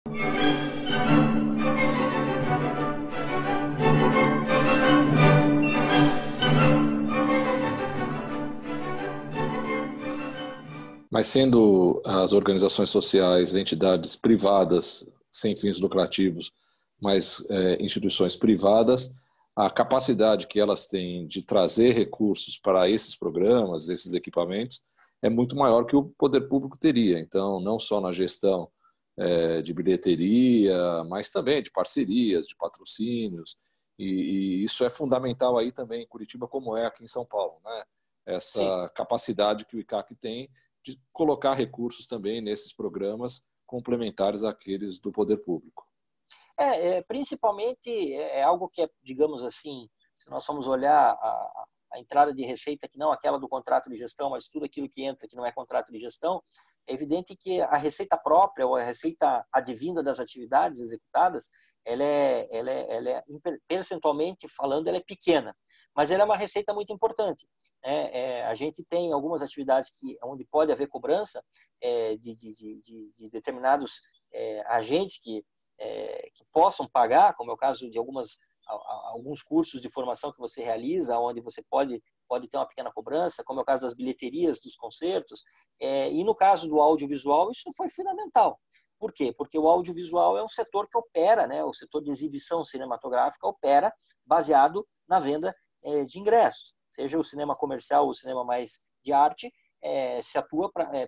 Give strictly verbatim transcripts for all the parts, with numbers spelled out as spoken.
Mas sendo as organizações sociais entidades privadas sem fins lucrativos, mas é, instituições privadas, a capacidade que elas têm de trazer recursos para esses programas, esses equipamentos, é muito maior que o poder público teria. Então, não só na gestão é, de bilheteria, mas também de parcerias, de patrocínios, e, e isso é fundamental aí também em Curitiba, como é aqui em São Paulo, né? Sim. Essa capacidade que o I C A C tem de colocar recursos também nesses programas complementares àqueles do poder público. É, é principalmente é algo que é, digamos assim, se nós formos olhar a, a entrada de receita, que não aquela do contrato de gestão, mas tudo aquilo que entra que não é contrato de gestão, é evidente que a receita própria ou a receita advinda das atividades executadas, ela é, ela é, ela é percentualmente falando, ela é pequena, mas ela é uma receita muito importante. É, é, a gente tem algumas atividades que, onde pode haver cobrança é, de, de, de, de determinados é, agentes que, é, que possam pagar, como é o caso de algumas, alguns cursos de formação que você realiza, onde você pode, pode ter uma pequena cobrança, como é o caso das bilheterias dos concertos, é, e no caso do audiovisual, isso foi fundamental. Por quê? Porque o audiovisual é um setor que opera, né, o setor de exibição cinematográfica opera baseado na venda é, de ingressos. Seja o cinema comercial ou o cinema mais de arte, é, se atua pra, é,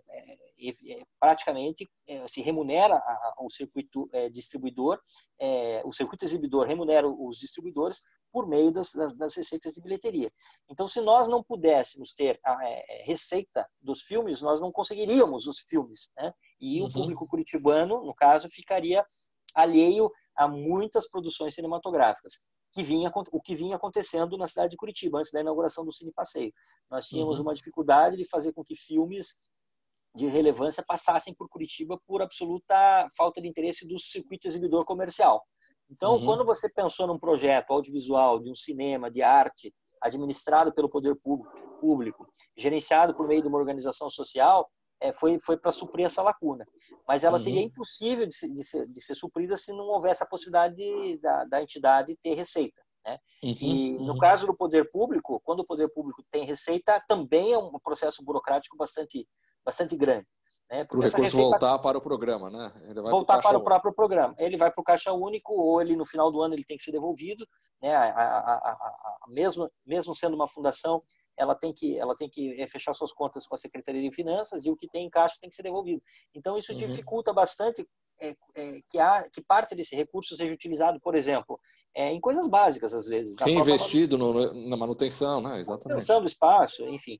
é, praticamente, é, se remunera a, a, o circuito é, distribuidor, é, o circuito exibidor remunera os distribuidores por meio das, das, das receitas de bilheteria. Então, se nós não pudéssemos ter a é, receita dos filmes, nós não conseguiríamos os filmes, né? E uhum. O público curitibano, no caso, ficaria alheio a muitas produções cinematográficas. Que vinha, o que vinha acontecendo na cidade de Curitiba, antes da inauguração do Cine Passeio. Nós tínhamos uhum. uma dificuldade de fazer com que filmes de relevância passassem por Curitiba por absoluta falta de interesse do circuito exibidor comercial. Então, uhum. quando você pensou num projeto audiovisual, de um cinema, de arte, administrado pelo poder público, público gerenciado por meio de uma organização social, é, foi, foi para suprir essa lacuna. Mas ela uhum. seria impossível de, se, de, ser, de ser suprida se não houvesse a possibilidade de, da, da entidade ter receita. Né? Uhum. E no uhum. caso do poder público, quando o poder público tem receita, também é um processo burocrático bastante, bastante grande. Né? Para o recurso receita... voltar para o programa, né? Ele vai voltar para o próprio programa. Ele vai para o caixa único, ou ele no final do ano ele tem que ser devolvido. Né? A, a, a, a, a mesmo, mesmo sendo uma fundação, ela tem que, ela tem que fechar suas contas com a Secretaria de Finanças e o que tem em caixa tem que ser devolvido. Então, isso uhum. dificulta bastante é, é, que, há, que parte desse recurso seja utilizado, por exemplo, é, em coisas básicas, às vezes. Reinvestido no, na manutenção, né? Exatamente. Manutenção do espaço, enfim.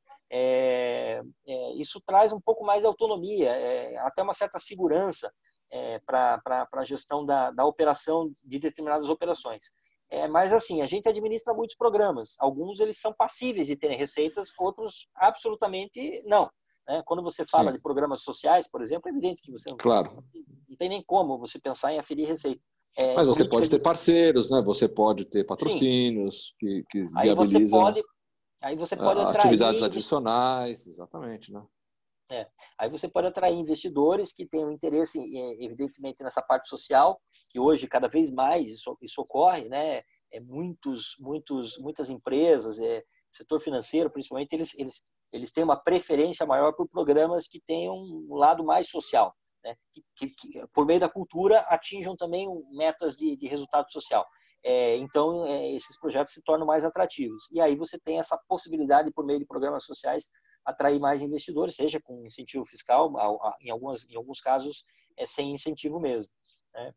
É, é, isso traz um pouco mais de autonomia, é, até uma certa segurança é, para a gestão da, da operação de determinadas operações. É, mas assim, a gente administra muitos programas. Alguns eles são passíveis de terem receitas, outros absolutamente não. Né? Quando você fala Sim. de programas sociais, por exemplo, é evidente que você não, claro. não tem nem como você pensar em aferir receita. É, mas você pode ter de... parceiros, né? Você pode ter patrocínios Sim. que, que aí viabilizam você pode, aí você pode atrair... atividades adicionais, exatamente, né? É. Aí você pode atrair investidores que tenham interesse, evidentemente, nessa parte social, que hoje, cada vez mais, isso, isso ocorre, né? É, muitos, muitos, muitas empresas, é, setor financeiro, principalmente, eles, eles, eles têm uma preferência maior por programas que tenham um lado mais social, né? que, que, que, por meio da cultura, atinjam também metas de, de resultado social. É, então, é, esses projetos se tornam mais atrativos. E aí você tem essa possibilidade, por meio de programas sociais, atrair mais investidores, seja com incentivo fiscal, em, algumas, em alguns casos é sem incentivo mesmo. Né?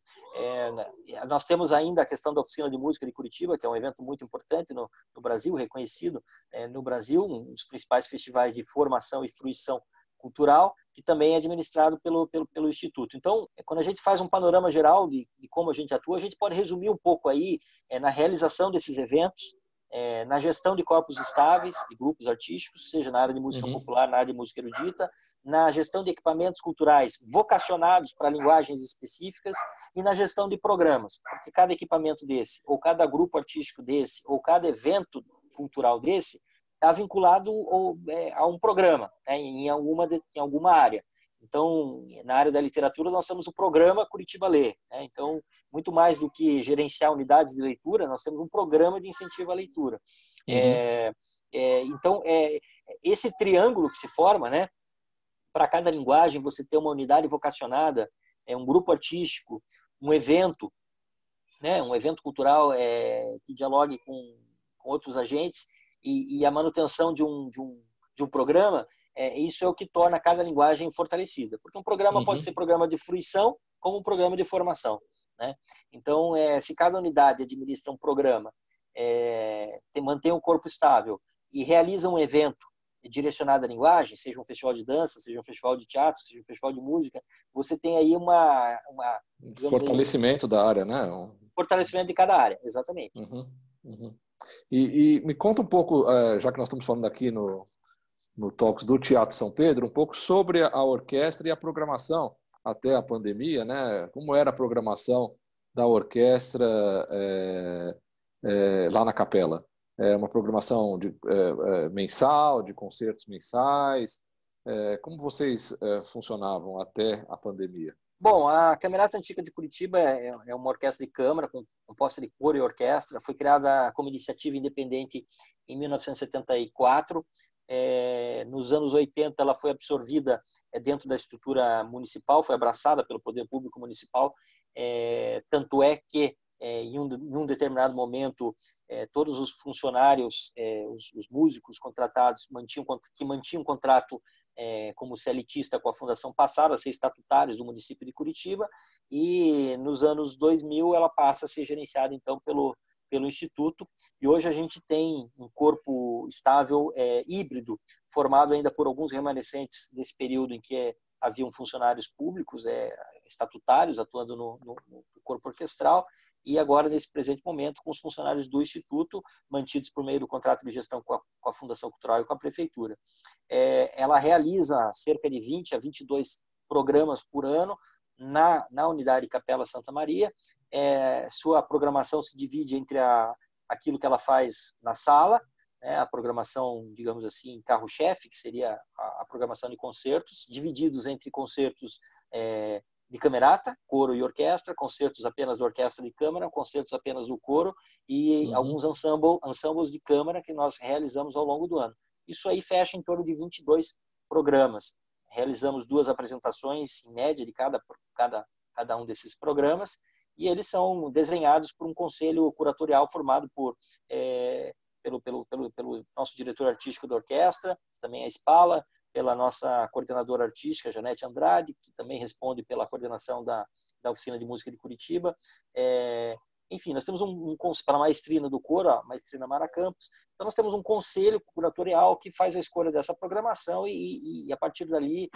É, nós temos ainda a questão da Oficina de Música de Curitiba, que é um evento muito importante no, no Brasil, reconhecido é, no Brasil, um dos principais festivais de formação e fruição cultural, que também é administrado pelo, pelo, pelo Instituto. Então, quando a gente faz um panorama geral de, de como a gente atua, a gente pode resumir um pouco aí é, na realização desses eventos, É, na gestão de corpos estáveis, de grupos artísticos, seja na área de música uhum. popular, na área de música erudita, na gestão de equipamentos culturais vocacionados para linguagens específicas e na gestão de programas, porque cada equipamento desse, ou cada grupo artístico desse, ou cada evento cultural desse, está vinculado ou, é, a um programa, né, em, alguma, em alguma área. Então, na área da literatura, nós temos o programa Curitiba Lê, né? Então, muito mais do que gerenciar unidades de leitura, nós temos um programa de incentivo à leitura. Uhum. É, é, então, é, esse triângulo que se forma, né? Para cada linguagem, você ter uma unidade vocacionada, é, um grupo artístico, um evento, né? Um evento cultural é, que dialogue com, com outros agentes e, e a manutenção de um, de um, de um programa, é, isso é o que torna cada linguagem fortalecida. Porque um programa uhum. pode ser programa de fruição como um programa de formação, né? Então, é, se cada unidade administra um programa, é, tem, mantém um corpo estável e realiza um evento direcionado à linguagem, seja um festival de dança, seja um festival de teatro, seja um festival de música, você tem aí uma... uma fortalecimento aí, da área, né? Fortalecimento de cada área, exatamente. Uhum. Uhum. E, e me conta um pouco, já que nós estamos falando aqui no no Talks do Teatro São Pedro, um pouco sobre a orquestra e a programação até a pandemia, né? Como era a programação da orquestra é, é, lá na Capela? É uma programação de, é, mensal, de concertos mensais? É, como vocês é, funcionavam até a pandemia? Bom, a Camerata Antiga de Curitiba é uma orquestra de câmara, composta de coro e orquestra. Foi criada como iniciativa independente em mil novecentos e setenta e quatro. É, nos anos oitenta, ela foi absorvida é, dentro da estrutura municipal, foi abraçada pelo poder público municipal. É, tanto é que, é, em, um, em um determinado momento, é, todos os funcionários, é, os, os músicos contratados, mantinham, que mantinham contrato é, como celitista com a fundação, passaram a ser estatutários do município de Curitiba, e nos anos dois mil ela passa a ser gerenciada, então, pelo pelo Instituto, e hoje a gente tem um corpo estável é, híbrido, formado ainda por alguns remanescentes desse período em que é, haviam funcionários públicos, é, estatutários, atuando no, no, no corpo orquestral, e agora, nesse presente momento, com os funcionários do Instituto, mantidos por meio do contrato de gestão com a, com a Fundação Cultural e com a Prefeitura. É, ela realiza cerca de vinte a vinte e dois programas por ano, Na, na unidade Capela Santa Maria. É, sua programação se divide entre a, aquilo que ela faz na sala, né, a programação, digamos assim, carro-chefe, que seria a, a programação de concertos, divididos entre concertos é, de camerata, coro e orquestra, concertos apenas de orquestra de câmara, concertos apenas do coro e uhum. alguns ensemble, ensembles de câmara que nós realizamos ao longo do ano. Isso aí fecha em torno de vinte e dois programas. Realizamos duas apresentações, em média, de cada, cada, cada um desses programas, e eles são desenhados por um conselho curatorial formado por, é, pelo, pelo, pelo, pelo nosso diretor artístico da orquestra, também a Spala, pela nossa coordenadora artística, Janete Andrade, que também responde pela coordenação da, da Oficina de Música de Curitiba. É, enfim, nós temos um, um para a maestrina do coro, a maestrina Mara Campos. Então, nós temos um conselho curatorial que faz a escolha dessa programação e, e, e a partir dali,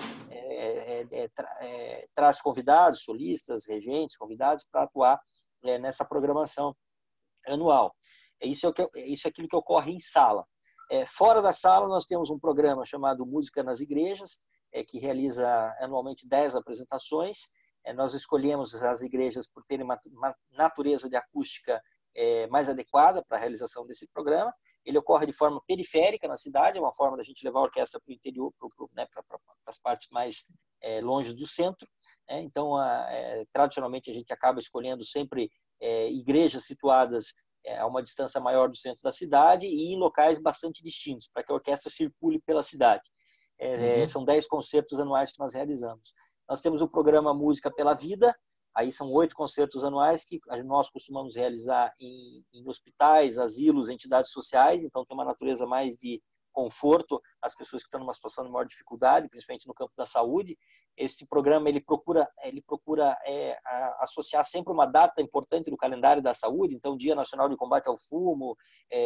é, é, é, tra, é, traz convidados, solistas, regentes, convidados para atuar é, nessa programação anual. Isso é, o que, isso é aquilo que ocorre em sala. É, fora da sala, nós temos um programa chamado Música nas Igrejas, é, que realiza anualmente dez apresentações. É, nós escolhemos as igrejas por terem uma, uma natureza de acústica é, mais adequada para a realização desse programa. Ele ocorre de forma periférica na cidade, é uma forma da gente levar a orquestra para o interior, né, para as partes mais é, longe do centro. Né? Então, a, é, tradicionalmente, a gente acaba escolhendo sempre é, igrejas situadas a uma distância maior do centro da cidade e em locais bastante distintos, para que a orquestra circule pela cidade. É, uhum. São dez concertos anuais que nós realizamos. Nós temos o programa Música pela Vida, aí são oito concertos anuais que nós costumamos realizar em, em hospitais, asilos, entidades sociais, então tem uma natureza mais de conforto às pessoas que estão numa situação de maior dificuldade, principalmente no campo da saúde. Este programa ele procura, ele procura é, a, associar sempre uma data importante do calendário da saúde, então Dia Nacional de Combate ao Fumo,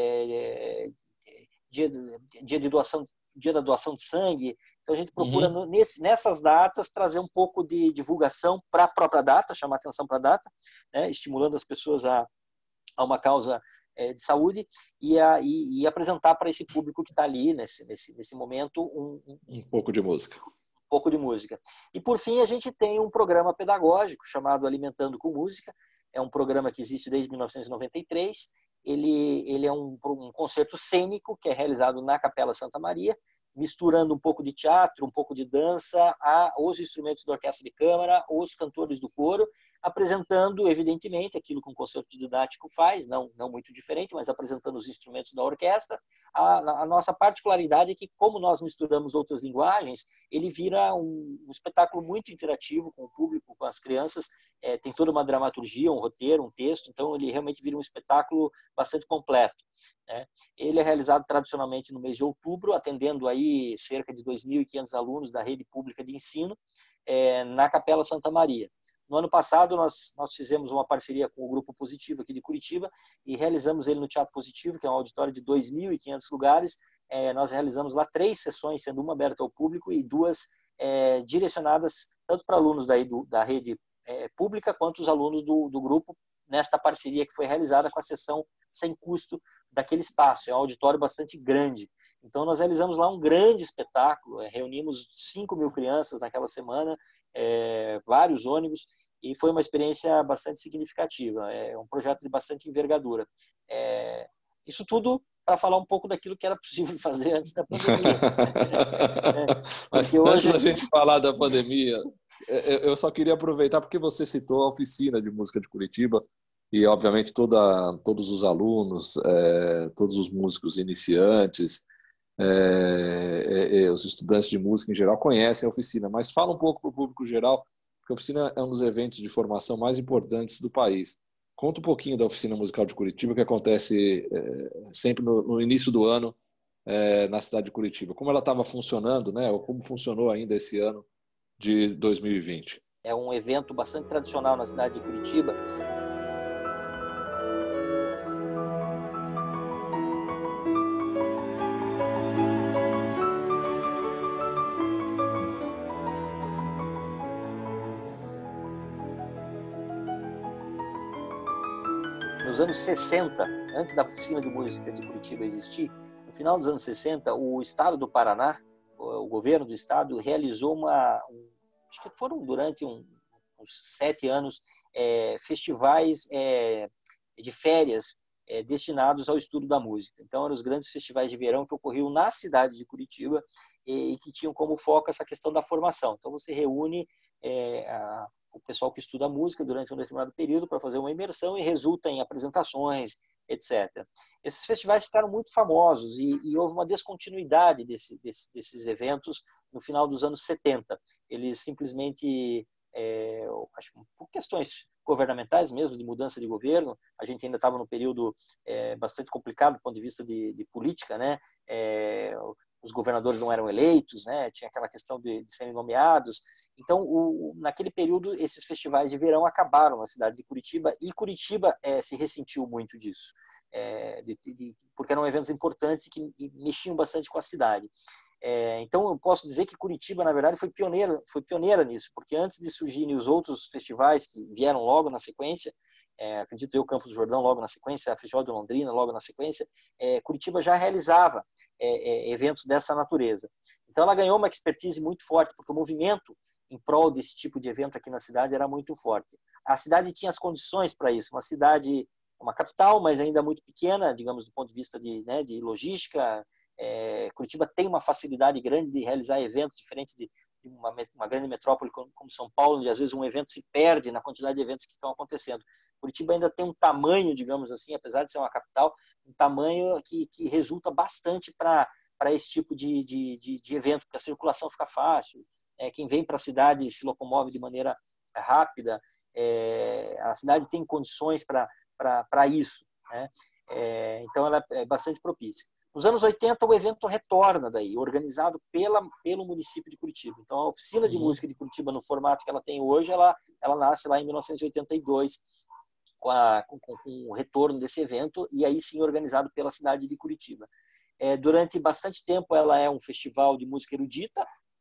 é, dia, dia de doação, dia da doação de sangue. Então a gente procura uhum. nesse, nessas datas trazer um pouco de divulgação para a própria data, chamar atenção para a data, né, estimulando as pessoas a, a uma causa é, de saúde e, a, e, e apresentar para esse público que está ali nesse, nesse, nesse momento um, um, um pouco de música. Um pouco de música. E por fim a gente tem um programa pedagógico chamado Alimentando com Música. É um programa que existe desde mil novecentos e noventa e três. Ele, ele é um, um concerto cênico que é realizado na Capela Santa Maria misturando um pouco de teatro, um pouco de dança, a, os instrumentos da orquestra de câmara, os cantores do coro, apresentando, evidentemente, aquilo que um concerto didático faz, não, não muito diferente, mas apresentando os instrumentos da orquestra. A, a nossa particularidade é que, como nós misturamos outras linguagens, ele vira um, um espetáculo muito interativo com o público, com as crianças, é, tem toda uma dramaturgia, um roteiro, um texto, então ele realmente vira um espetáculo bastante completo, né? Ele é realizado tradicionalmente no mês de outubro, atendendo aí cerca de dois mil e quinhentos alunos da rede pública de ensino, é, na Capela Santa Maria. No ano passado, nós, nós fizemos uma parceria com o Grupo Positivo aqui de Curitiba e realizamos ele no Teatro Positivo, que é um auditório de dois mil e quinhentos lugares. É, nós realizamos lá três sessões, sendo uma aberta ao público e duas é, direcionadas tanto para alunos daí do, da rede é, pública quanto os alunos do, do grupo, nesta parceria que foi realizada com a sessão sem custo daquele espaço. É um auditório bastante grande. Então, nós realizamos lá um grande espetáculo, reunimos cinco mil crianças naquela semana, é, vários ônibus, e foi uma experiência bastante significativa. É um projeto de bastante envergadura. É, isso tudo para falar um pouco daquilo que era possível fazer antes da pandemia. é, Mas hoje... antes da gente falar da pandemia, eu só queria aproveitar porque você citou a oficina de música de Curitiba e, obviamente, toda, todos os alunos, é, todos os músicos iniciantes, É, é, os estudantes de música em geral conhecem a oficina, mas fala um pouco para o público geral, porque a oficina é um dos eventos de formação mais importantes do país. Conta um pouquinho da Oficina Musical de Curitiba, que acontece é, sempre no, no início do ano é, na cidade de Curitiba. Como ela estava funcionando, né, ou como funcionou ainda esse ano de dois mil e vinte. É um evento bastante tradicional na cidade de Curitiba. Nos anos sessenta, antes da Oficina de Música de Curitiba existir, no final dos anos sessenta, o Estado do Paraná, o governo do Estado, realizou uma... Um, acho que foram durante um, uns sete anos, é, festivais é, de férias é, destinados ao estudo da música. Então, eram os grandes festivais de verão que ocorriam na cidade de Curitiba e, e que tinham como foco essa questão da formação. Então, você reúne é, a, o pessoal que estuda música durante um determinado período para fazer uma imersão e resulta em apresentações, etcétera. Esses festivais ficaram muito famosos e, e houve uma descontinuidade desse, desse, desses eventos no final dos anos setenta. Eles simplesmente, é, acho, por questões governamentais mesmo, de mudança de governo, a gente ainda estava num período é, bastante complicado do ponto de vista de, de política, né? É, os governadores não eram eleitos, né? Tinha aquela questão de, de serem nomeados. Então, o, naquele período, esses festivais de verão acabaram na cidade de Curitiba e Curitiba é, se ressentiu muito disso, é, de, de, porque eram eventos importantes que mexiam bastante com a cidade. É, então, eu posso dizer que Curitiba, na verdade, foi pioneira, foi pioneira nisso, porque antes de surgirem os outros festivais que vieram logo na sequência, é, acredito eu, Campos do Jordão logo na sequência, a Festival de Londrina logo na sequência, é, Curitiba já realizava é, é, eventos dessa natureza. Então ela ganhou uma expertise muito forte, porque o movimento em prol desse tipo de evento aqui na cidade era muito forte. A cidade tinha as condições para isso, uma cidade, uma capital, mas ainda muito pequena, digamos, do ponto de vista de, né, de logística. É, Curitiba tem uma facilidade grande de realizar eventos diferentes de uma, uma grande metrópole como, como São Paulo, onde às vezes um evento se perde na quantidade de eventos que estão acontecendo. Curitiba ainda tem um tamanho, digamos assim, apesar de ser uma capital, um tamanho que, que resulta bastante para para esse tipo de, de, de, de evento, porque a circulação fica fácil, é, quem vem para a cidade se locomove de maneira rápida, é, a cidade tem condições para isso, né? É, então ela é bastante propícia. Nos anos oitenta, o evento retorna daí, organizado pela, pelo município de Curitiba. Então, a Oficina de Música de Curitiba, no formato que ela tem hoje, ela, ela nasce lá em mil novecentos e oitenta e dois, com, a, com, com o retorno desse evento, e aí sim organizado pela cidade de Curitiba. É, durante bastante tempo, ela é um festival de música erudita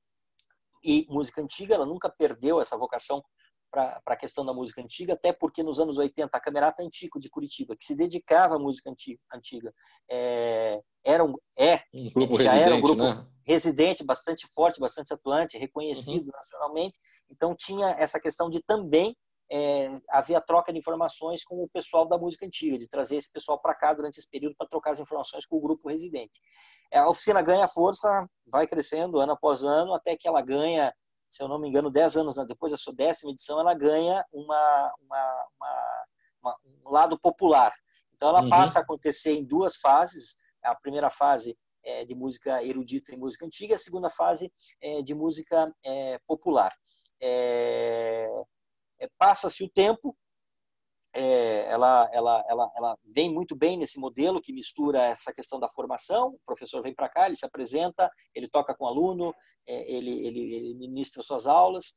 e música antiga, ela nunca perdeu essa vocação para a questão da música antiga, até porque nos anos oitenta a Camerata Antigo de Curitiba, que se dedicava à música antiga, é, era um, é, um grupo já residente, era um grupo né? residente, bastante forte, bastante atuante, reconhecido Uhum. nacionalmente, então tinha essa questão de também é, haver a troca de informações com o pessoal da música antiga, de trazer esse pessoal para cá durante esse período para trocar as informações com o grupo residente. a oficina ganha força, vai crescendo ano após ano, até que ela ganha, se eu não me engano, dez anos depois da sua décima edição, ela ganha uma, uma, uma, uma, um lado popular. Então, ela passa a Uhum. acontecer em duas fases. A primeira fase é de música erudita e música antiga, a segunda fase é de música é, popular. É, é, passa-se o tempo, é, ela, ela, ela, ela vem muito bem nesse modelo que mistura essa questão da formação. O professor vem para cá, ele se apresenta, ele toca com o aluno, é, ele, ele, ele ministra suas aulas.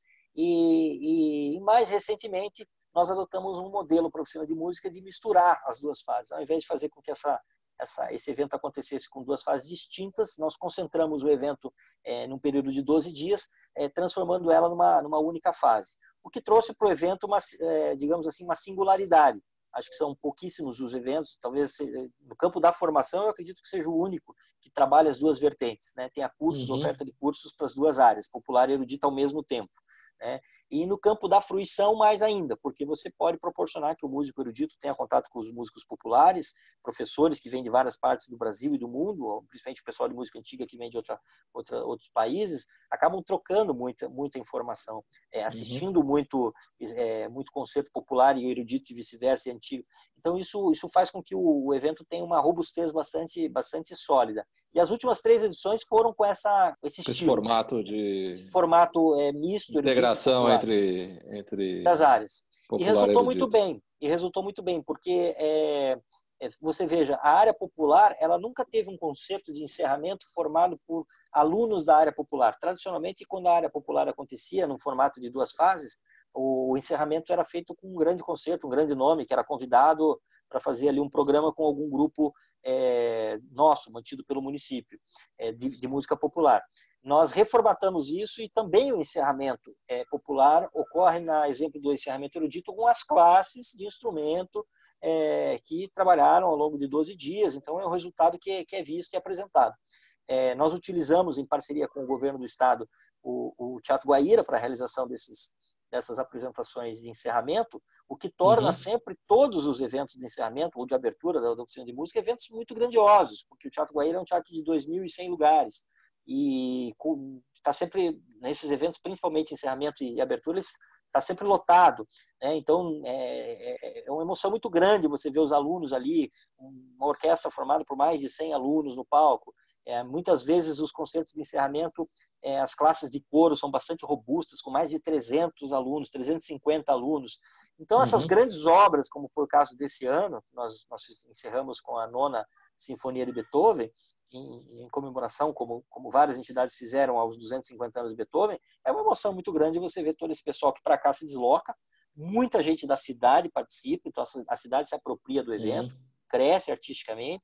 E, e mais recentemente, nós adotamos um modelo para a oficina de música de misturar as duas fases. Ao invés de fazer com que essa, essa, esse evento acontecesse com duas fases distintas, nós concentramos o evento é, num período de doze dias, é, transformando ela numa, numa única fase. O que trouxe para o evento uma, é, digamos assim, uma singularidade. Acho que são pouquíssimos os eventos, talvez no campo da formação eu acredito que seja o único que trabalha as duas vertentes, né? Tenha cursos, Uhum. oferta de cursos para as duas áreas, popular e erudita ao mesmo tempo. Né? E no campo da fruição, mais ainda, porque você pode proporcionar que o músico erudito tenha contato com os músicos populares, professores que vêm de várias partes do Brasil e do mundo, principalmente o pessoal de música antiga que vem de outra, outra, outros países, acabam trocando muita, muita informação, é, assistindo Uhum. muito, é, muito concerto popular e erudito e vice-versa, e antigo. Então, isso, isso faz com que o, o evento tenha uma robustez bastante, bastante sólida. E as últimas três edições foram com essa, esse Com esse estilo. formato Esse de formato é, misto, erudito e integração popular, entre, entre das áreas. E popular e resultou muito erudito. bem, e resultou muito bem, porque é, é, você veja, a área popular, ela nunca teve um concerto de encerramento formado por alunos da área popular. Tradicionalmente, quando a área popular acontecia no formato de duas fases, o, o encerramento era feito com um grande concerto, um grande nome, que era convidado para fazer ali um programa com algum grupo é, nosso, mantido pelo município, é, de, de música popular. Nós reformatamos isso e também o encerramento é, popular ocorre, na exemplo do encerramento erudito, com as classes de instrumento é, que trabalharam ao longo de doze dias. Então, é um resultado que é, que é visto e apresentado. É, nós utilizamos, em parceria com o governo do estado, o, o Teatro Guaíra para a realização desses, dessas apresentações de encerramento, o que torna Uhum. sempre todos os eventos de encerramento ou de abertura da, da oficina de música eventos muito grandiosos, porque o Teatro Guaíra é um teatro de dois mil e cem lugares. E está sempre, nesses eventos, principalmente encerramento e abertura, está sempre lotado. Né? Então, é, é uma emoção muito grande você ver os alunos ali, uma orquestra formada por mais de cem alunos no palco. É, muitas vezes os concertos de encerramento, é, as classes de coro são bastante robustas, com mais de trezentos alunos, trezentos e cinquenta alunos. Então, essas Uhum. grandes obras, como foi o caso desse ano, que nós, nós encerramos com a nona Sinfonia de Beethoven, em, em comemoração, como, como várias entidades fizeram aos duzentos e cinquenta anos de Beethoven, é uma emoção muito grande você ver todo esse pessoal que para cá se desloca, muita gente da cidade participa, então a cidade se apropria do evento, Uhum. cresce artisticamente,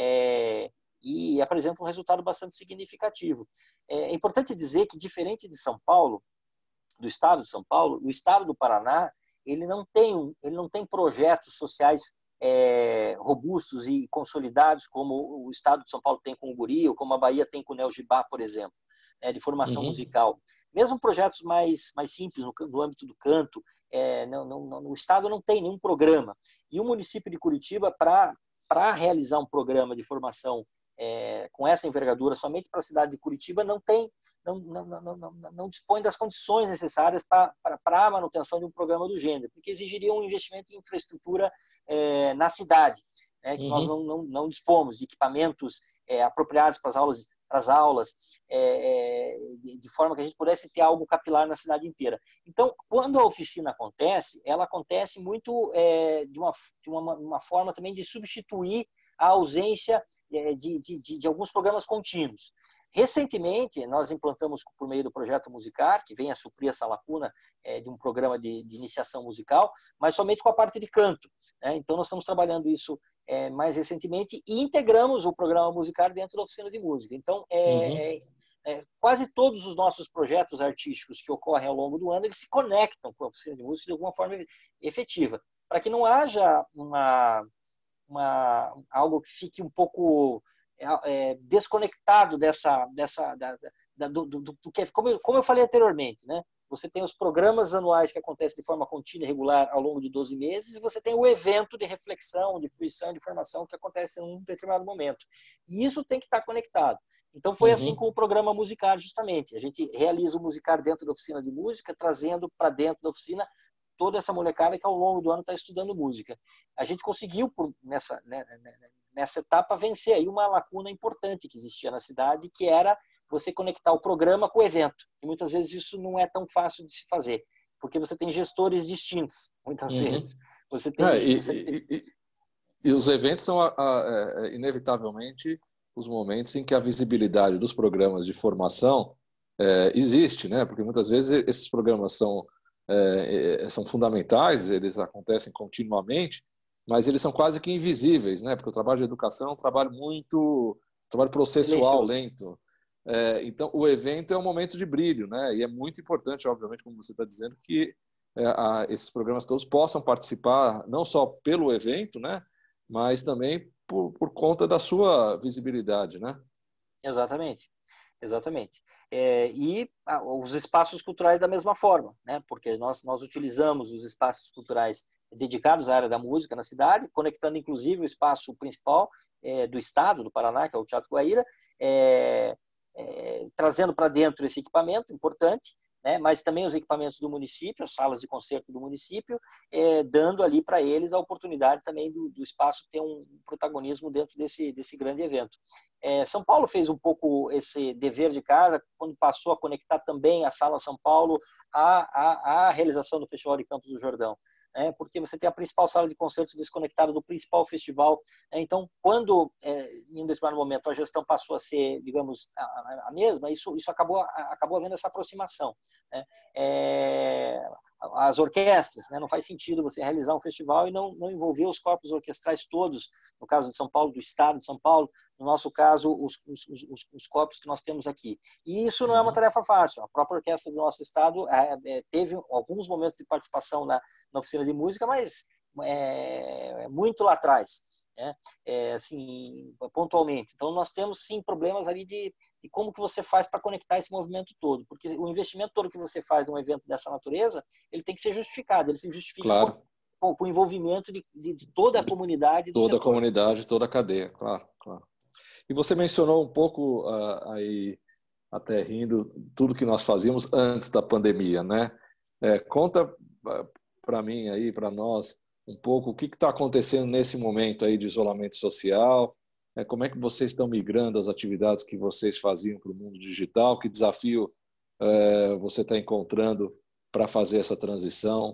é, e apresenta um resultado bastante significativo. É importante dizer que, diferente de São Paulo, do estado de São Paulo, o estado do Paraná, ele não tem, ele não tem projetos sociais é, robustos e consolidados como o estado de São Paulo tem com o Guri, ou como a Bahia tem com o Neo Gibá, por exemplo, é, de formação Uhum. musical. Mesmo projetos mais, mais simples no, no âmbito do canto, é, não, não, não, no estado não tem nenhum programa. E o município de Curitiba, para realizar um programa de formação é, com essa envergadura somente para a cidade de Curitiba, não tem Não, não, não, não, não dispõe das condições necessárias para a manutenção de um programa do gênero, porque exigiria um investimento em infraestrutura é, na cidade, né, que nós Uhum. não, não, não dispomos de equipamentos é, apropriados para as aulas, para as aulas é, de, de forma que a gente pudesse ter algo capilar na cidade inteira. Então, quando a oficina acontece, ela acontece muito é, de, uma, de uma, uma forma também de substituir a ausência é, de, de, de, de alguns programas contínuos. Recentemente, nós implantamos, por meio do projeto Musicar, que vem a suprir essa lacuna é, de um programa de, de iniciação musical, mas somente com a parte de canto. Né? Então, nós estamos trabalhando isso é, mais recentemente e integramos o programa Musicar dentro da oficina de música. Então, é, Uhum. é, é, quase todos os nossos projetos artísticos que ocorrem ao longo do ano, eles se conectam com a oficina de música de alguma forma efetiva, para que não haja uma, uma, algo que fique um pouco é, desconectado dessa, dessa da, da, do, do, do que, como eu, como eu falei anteriormente, né? você tem os programas anuais que acontecem de forma contínua e regular ao longo de doze meses, e você tem o evento de reflexão, de fruição, de formação que acontece em um determinado momento. E isso tem que estar conectado. Então, foi assim Uhum. com o programa Musicar, justamente. A gente realiza o Musicar dentro da oficina de música, trazendo para dentro da oficina toda essa molecada que ao longo do ano está estudando música. A gente conseguiu, por, nessa, né, nessa etapa, vencer aí uma lacuna importante que existia na cidade, que era você conectar o programa com o evento. E muitas vezes isso não é tão fácil de se fazer, porque você tem gestores distintos, muitas Uhum. vezes. Você tem, É, e, você tem... e, e, e os eventos são, a, a, é, inevitavelmente, os momentos em que a visibilidade dos programas de formação é, existe, né? Porque muitas vezes esses programas são, é, são fundamentais, eles acontecem continuamente, mas eles são quase que invisíveis, né? Porque o trabalho de educação é um trabalho muito, um trabalho processual, silencioso. lento. É, então, o evento é um momento de brilho, né? E é muito importante, obviamente, como você está dizendo, que é, a, esses programas todos possam participar não só pelo evento, né? Mas também por, por conta da sua visibilidade, né? Exatamente, exatamente. É, e ah, os espaços culturais da mesma forma, né? Porque nós, nós utilizamos os espaços culturais dedicados à área da música na cidade, conectando inclusive o espaço principal é, do estado do Paraná, que é o Teatro Guaíra, é, é, trazendo para dentro esse equipamento importante, né? Mas também os equipamentos do município, as salas de concerto do município, é, dando ali para eles a oportunidade também do, do espaço ter um protagonismo dentro desse, desse grande evento. É, São Paulo fez um pouco esse dever de casa quando passou a conectar também a Sala São Paulo à, à, à realização do Festival de Campos do Jordão. É, porque você tem a principal sala de concertos desconectada do principal festival. É, então, quando, é, em um determinado momento, a gestão passou a ser, digamos, a, a mesma, isso, isso acabou, acabou havendo essa aproximação. Né? É, as orquestras, né? Não faz sentido você realizar um festival e não, não envolver os corpos orquestrais todos, no caso de São Paulo, do Estado de São Paulo, no nosso caso, os, os, os, os corpos que nós temos aqui. E isso não é uma Uhum. tarefa fácil. A própria orquestra do nosso estado é, é, teve alguns momentos de participação na, na oficina de música, mas é, muito lá atrás, né? É, assim, pontualmente. Então, nós temos, sim, problemas ali de, de como que você faz para conectar esse movimento todo, porque o investimento todo que você faz num evento dessa natureza, ele tem que ser justificado, ele se justifica com, Claro. com, com o envolvimento de, de, de toda a comunidade do Toda a setor. comunidade, toda a cadeia, claro, claro. E você mencionou um pouco uh, aí, até rindo, tudo que nós fazíamos antes da pandemia, né? É, conta uh, para mim aí, para nós, um pouco o que está acontecendo nesse momento aí de isolamento social, é, como é que vocês estão migrando as atividades que vocês faziam para o mundo digital, que desafio uh, você está encontrando para fazer essa transição,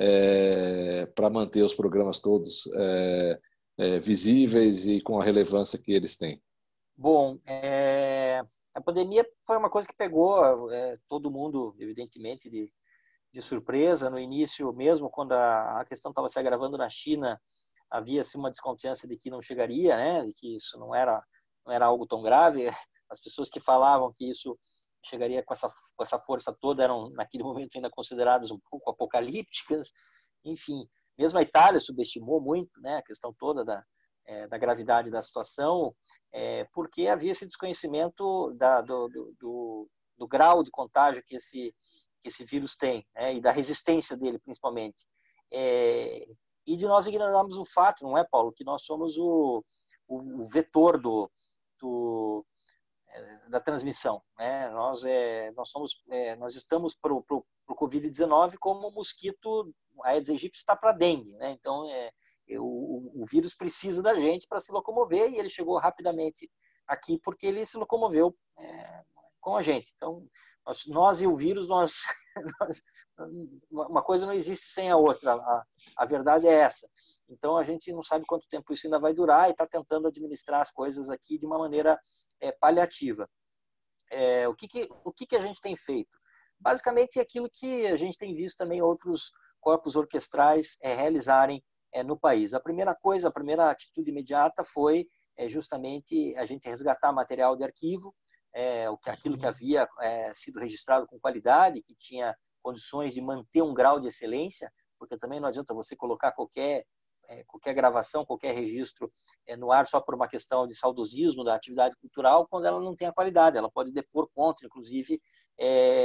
é, para manter os programas todos é, é, visíveis e com a relevância que eles têm? Bom, é, a pandemia foi uma coisa que pegou é, todo mundo, evidentemente, de, de surpresa. No início, mesmo quando a, a questão estava se agravando na China, havia-se uma desconfiança de que não chegaria, né? De que isso não era, não era algo tão grave. As pessoas que falavam que isso chegaria com essa, com essa força toda eram, naquele momento, ainda consideradas um pouco apocalípticas. Enfim, mesmo a Itália subestimou muito, né, a questão toda da, é, da gravidade da situação, é, porque havia esse desconhecimento da, do, do, do, do grau de contágio que esse, que esse vírus tem, né, e da resistência dele, principalmente. É, e de nós ignorarmos o fato, não é, Paulo, que nós somos o, o, o vetor do, do, da transmissão, né? Nós, é, nós, somos, é, nós estamos para o covid dezenove como o mosquito, a Aedes aegypti está para a dengue, né? Então, é, o, o vírus precisa da gente para se locomover e ele chegou rapidamente aqui porque ele se locomoveu é, com a gente. Então, nós, nós e o vírus, nós, nós, uma coisa não existe sem a outra. A, a verdade é essa. Então, a gente não sabe quanto tempo isso ainda vai durar e está tentando administrar as coisas aqui de uma maneira é, paliativa. É, o que, que, o que, que a gente tem feito? Basicamente, é aquilo que a gente tem visto também outros corpos orquestrais é, realizarem é, no país. A primeira coisa, a primeira atitude imediata foi é, justamente a gente resgatar material de arquivo, é, aquilo que havia é, sido registrado com qualidade, que tinha condições de manter um grau de excelência, porque também não adianta você colocar qualquer, é, qualquer gravação, qualquer registro é, no ar só por uma questão de saudosismo da atividade cultural, quando ela não tem a qualidade. Ela pode depor contra, inclusive, é,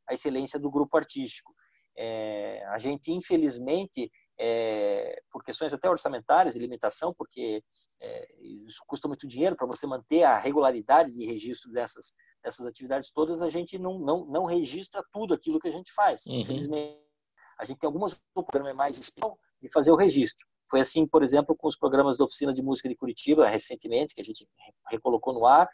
a excelência do grupo artístico. É, a gente, infelizmente, é, por questões até orçamentárias de limitação, porque é, isso custa muito dinheiro para você manter a regularidade de registro dessas, dessas atividades todas, a gente não, não, não registra tudo aquilo que a gente faz. Uhum. Infelizmente, a gente tem algumas programas mais especial de fazer o registro. Foi assim, por exemplo, com os programas da Oficina de Música de Curitiba, recentemente, que a gente recolocou no ar,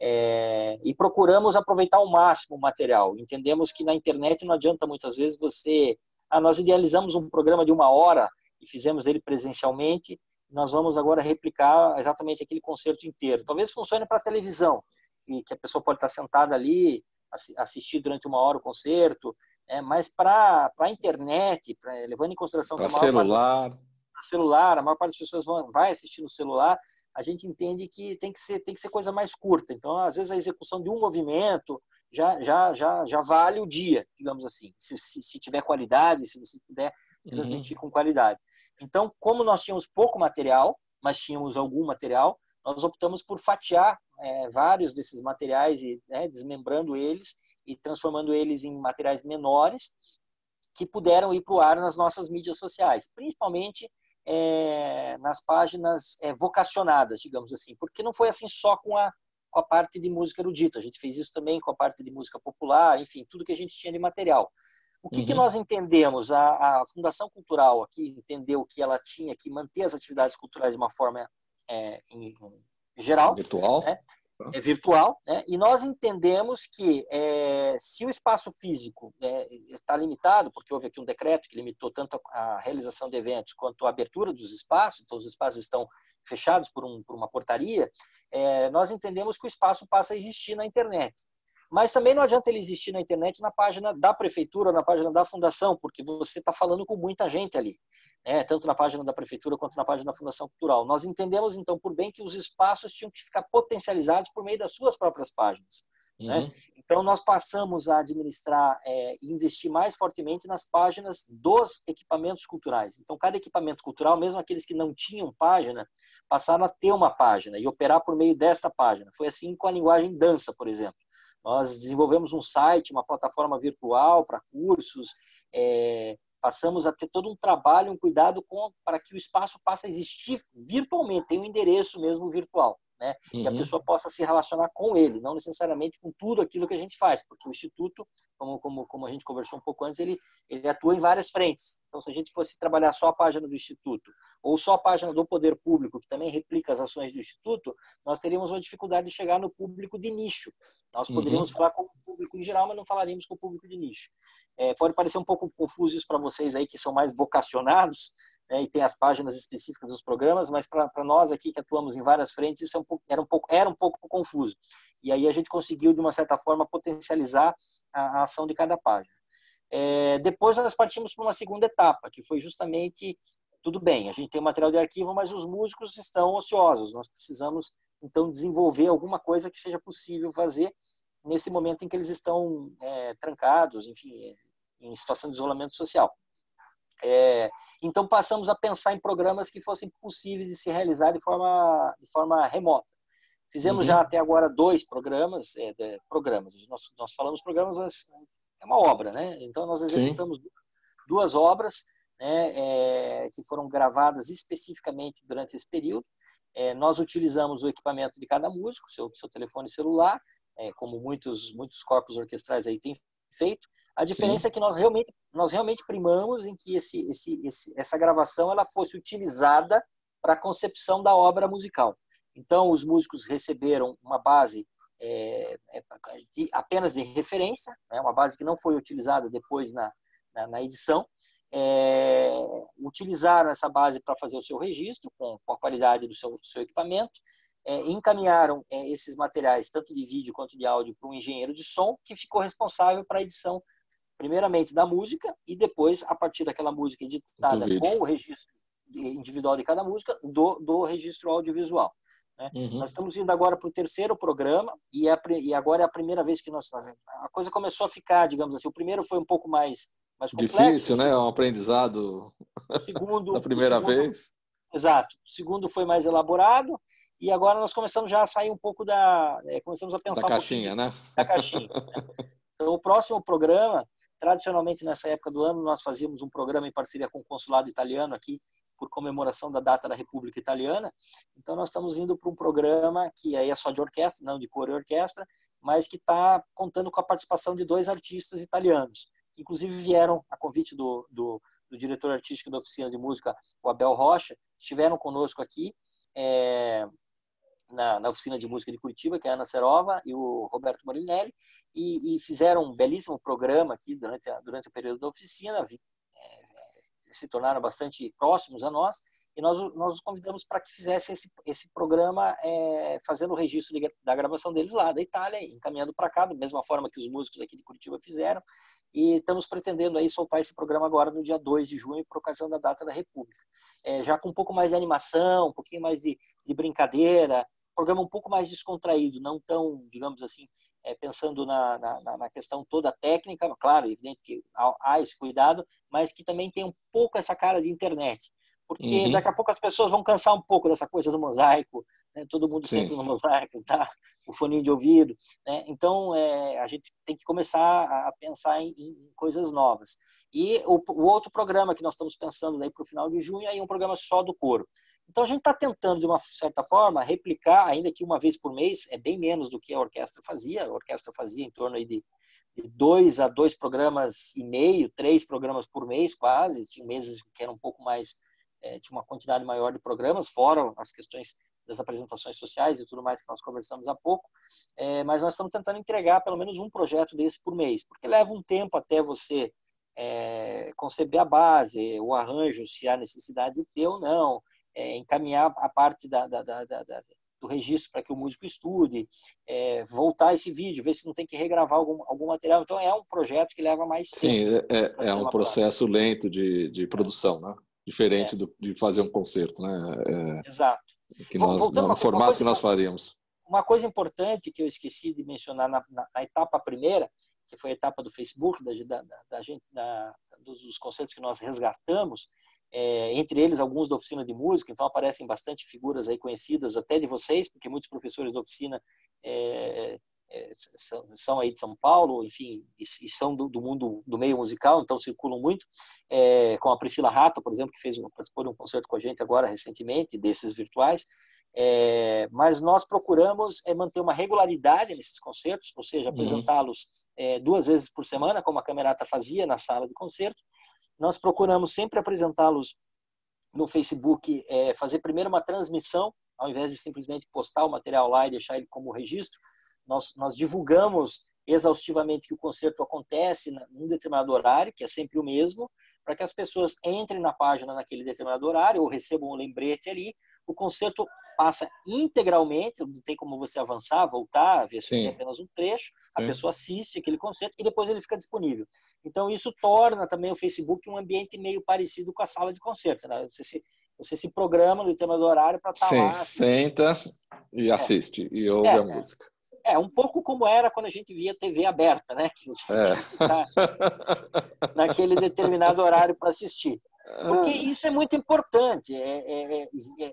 é, e procuramos aproveitar ao máximo o material. Entendemos que na internet não adianta muitas vezes você... Ah, nós idealizamos um programa de uma hora e fizemos ele presencialmente, nós vamos agora replicar exatamente aquele concerto inteiro. Talvez funcione para televisão, que, que a pessoa pode estar sentada ali, assistir durante uma hora o concerto, é, mas para a internet, pra, levando em consideração pra que a maior celular... parte... celular, a maior parte das pessoas vão, vai assistir no celular, a gente entende que tem que ser, tem que ser coisa mais curta. Então, às vezes, a execução de um movimento já, já, já, já vale o dia, digamos assim, se, se, se tiver qualidade, se você puder transmitir uhum. com qualidade. Então, como nós tínhamos pouco material, mas tínhamos algum material, nós optamos por fatiar é, vários desses materiais, e né, desmembrando eles e transformando eles em materiais menores que puderam ir para o ar nas nossas mídias sociais, principalmente é, nas páginas é, vocacionadas, digamos assim, porque não foi assim só com a, com a parte de música erudita, a gente fez isso também com a parte de música popular, enfim, tudo que a gente tinha de material. O que, uhum. que nós entendemos? A, a Fundação Cultural aqui entendeu que ela tinha que manter as atividades culturais de uma forma é, em, em geral. Virtual. Né? É virtual, né? E nós entendemos que é, se o espaço físico é, está limitado, porque houve aqui um decreto que limitou tanto a, a realização de eventos quanto a abertura dos espaços, então os espaços estão fechados por, um, por uma portaria, é, nós entendemos que o espaço passa a existir na internet. Mas também não adianta ele existir na internet na página da prefeitura, na página da fundação, porque você está falando com muita gente ali, né? Tanto na página da prefeitura quanto na página da Fundação Cultural. Nós entendemos, então, por bem que os espaços tinham que ficar potencializados por meio das suas próprias páginas. Uhum. Né? Então, nós passamos a administrar é, e investir mais fortemente nas páginas dos equipamentos culturais. Então, cada equipamento cultural, mesmo aqueles que não tinham página, passaram a ter uma página e operar por meio desta página. Foi assim com a linguagem dança, por exemplo. Nós desenvolvemos um site, uma plataforma virtual para cursos, é, passamos a ter todo um trabalho, um cuidado com, para que o espaço passe a existir virtualmente, tem um endereço mesmo virtual, né? Uhum. Que a pessoa possa se relacionar com ele, não necessariamente com tudo aquilo que a gente faz, porque o Instituto, como, como, como a gente conversou um pouco antes, ele, ele atua em várias frentes. Então, se a gente fosse trabalhar só a página do Instituto, ou só a página do Poder Público, que também replica as ações do Instituto, nós teríamos uma dificuldade de chegar no público de nicho. Nós poderíamos uhum. falar com o público em geral, mas não falaríamos com o público de nicho. É, pode parecer um pouco confuso isso para vocês aí que são mais vocacionados, né, e tem as páginas específicas dos programas, mas para nós aqui que atuamos em várias frentes, isso é um pouco, era, um pouco, era um pouco confuso. E aí a gente conseguiu, de uma certa forma, potencializar a, a ação de cada página. É, depois nós partimos para uma segunda etapa, que foi justamente, tudo bem, a gente tem material de arquivo, mas os músicos estão ociosos. Nós precisamos, então, desenvolver alguma coisa que seja possível fazer nesse momento em que eles estão é, trancados, enfim, em situação de isolamento social. É, então, passamos a pensar em programas que fossem possíveis de se realizar de forma, de forma remota. Fizemos uhum. já até agora dois programas, é, de, programas. Nós, nós falamos programas, mas é uma obra, né? Então, nós executamos Sim. duas obras, né, é, que foram gravadas especificamente durante esse período. É, nós utilizamos o equipamento de cada músico, seu, seu telefone celular, é, como muitos, muitos corpos orquestrais aí têm feito. A diferença Sim. é que nós realmente, nós realmente primamos em que esse, esse, esse, essa gravação ela fosse utilizada para a concepção da obra musical. Então, os músicos receberam uma base é, de, apenas de referência, né, uma base que não foi utilizada depois na, na, na edição. É, utilizaram essa base para fazer o seu registro, com, com a qualidade do seu, do seu equipamento. É, encaminharam é, esses materiais, tanto de vídeo quanto de áudio, para um engenheiro de som, que ficou responsável para a edição, primeiramente da música, e depois, a partir daquela música editada com o registro individual de cada música, do, do registro audiovisual. Né? Uhum. Nós estamos indo agora para o terceiro programa, e, é, e agora é a primeira vez que nós... A coisa começou a ficar, digamos assim, o primeiro foi um pouco mais, mais complexo. Difícil, né? É um aprendizado segundo, da primeira segundo, vez. Exato. O segundo foi mais elaborado, e agora nós começamos já a sair um pouco da... É, começamos a pensar da um caixinha, pouquinho né? da caixinha. Né? Então, o próximo programa, tradicionalmente nessa época do ano, nós fazíamos um programa em parceria com o consulado italiano aqui, por comemoração da data da República Italiana. Então, nós estamos indo para um programa que aí é só de orquestra, não de coro e orquestra, mas que está contando com a participação de dois artistas italianos, que inclusive vieram a convite do, do, do diretor artístico da Oficina de Música, o Abel Rocha, estiveram conosco aqui, é, na, na Oficina de Música de Curitiba, que é a Ana Serova e o Roberto Morinelli, e, e fizeram um belíssimo programa aqui durante, a, durante o período da oficina, é, se tornaram bastante próximos a nós, e nós, nós os convidamos para que fizesse esse, esse programa, é, fazendo o registro de, da gravação deles lá da Itália, encaminhando para cá, da mesma forma que os músicos aqui de Curitiba fizeram, e estamos pretendendo aí soltar esse programa agora no dia dois de junho, por ocasião da data da República. É, já com um pouco mais de animação, um pouquinho mais de, de brincadeira, programa um pouco mais descontraído, não tão, digamos assim, é, pensando na, na, na questão toda técnica, claro, evidente que há, há esse cuidado, mas que também tem um pouco essa cara de internet. Porque Uhum. daqui a pouco as pessoas vão cansar um pouco dessa coisa do mosaico, né? Todo mundo Sim. sempre no mosaico, tá? O foninho de ouvido, né? Então, é, a gente tem que começar a pensar em, em coisas novas. E o, o outro programa que nós estamos pensando para o final de junho é um programa só do coro. Então, a gente está tentando, de uma certa forma, replicar, ainda que uma vez por mês, é bem menos do que a orquestra fazia. A orquestra fazia em torno aí de, de dois a dois programas e meio, três programas por mês, quase. Tinha meses que eram um pouco mais... É, tinha uma quantidade maior de programas, fora as questões das apresentações sociais e tudo mais que nós conversamos há pouco, é, mas nós estamos tentando entregar pelo menos um projeto desse por mês, porque leva um tempo até você é, conceber a base, o arranjo, se há necessidade de ter ou não, é, encaminhar a parte da, da, da, da, do registro para que o músico estude, é, voltar esse vídeo, ver se não tem que regravar algum, algum material. Então, é um projeto que leva mais tempo. Sim, é, é um processo lento de, de produção, né? Diferente é. do, de fazer um concerto, né? É, Exato. que nós, Voltando no uma, formato uma que nós faríamos. Uma coisa importante que eu esqueci de mencionar na, na, na etapa primeira, que foi a etapa do Facebook, da, da, da, da, dos concertos que nós resgatamos, é, entre eles alguns da oficina de música, então aparecem bastante figuras aí conhecidas até de vocês, porque muitos professores da oficina é, é, são, são aí de São Paulo, enfim, e, e são do, do mundo do meio musical, então circulam muito, é, com a Priscila Rato, por exemplo, que fez, participou de um concerto com a gente agora recentemente, desses virtuais. É, mas nós procuramos é, manter uma regularidade nesses concertos, ou seja, apresentá-los é, duas vezes por semana, como a Camerata fazia na sala de concerto. Nós procuramos sempre apresentá-los no Facebook, é, fazer primeiro uma transmissão, ao invés de simplesmente postar o material lá e deixar ele como registro. Nós, nós divulgamos exaustivamente que o concerto acontece num determinado horário, que é sempre o mesmo, para que as pessoas entrem na página naquele determinado horário ou recebam um lembrete ali. O concerto passa integralmente, não tem como você avançar, voltar, ver se tem apenas um trecho, a Sim. pessoa assiste aquele concerto e depois ele fica disponível. Então, isso torna também o Facebook um ambiente meio parecido com a sala de concerto, né? Você se, você se programa no determinado horário para estar Sim, lá. Assim. Senta e assiste, é. e ouve é, a música. É, é, um pouco como era quando a gente via T V aberta, né? Que você é. tinha que ficar naquele determinado horário para assistir. Porque isso é muito importante. É, é, é, é,